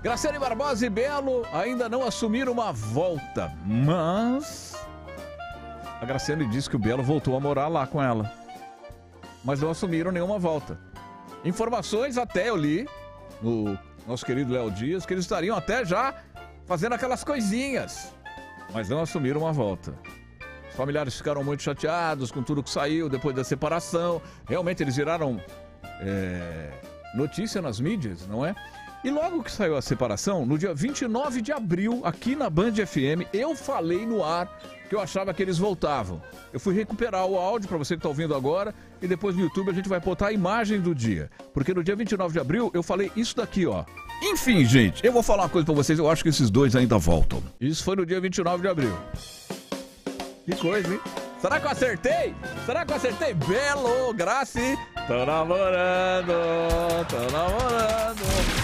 Graciane Barbosa e Belo ainda não assumiram uma volta, mas a Graciane disse que o Belo voltou a morar lá com ela, mas não assumiram nenhuma volta. Informações até eu li no nosso querido Léo Dias que eles estariam até já fazendo aquelas coisinhas, mas não assumiram uma volta. Os familiares ficaram muito chateados com tudo que saiu depois da separação. Realmente eles viraram notícia nas mídias, não é? E logo que saiu a separação, no dia 29 de abril, aqui na Band FM, eu falei no ar que eu achava que eles voltavam. Eu fui recuperar o áudio para você que está ouvindo agora e depois no YouTube a gente vai botar a imagem do dia. Porque no dia 29 de abril eu falei isso daqui, ó. Enfim, gente, eu vou falar uma coisa para vocês, eu acho que esses dois ainda voltam. Isso foi no dia 29 de abril. Que coisa, hein? Será que eu acertei? Será que eu acertei? Belo, Graci, tô namorando.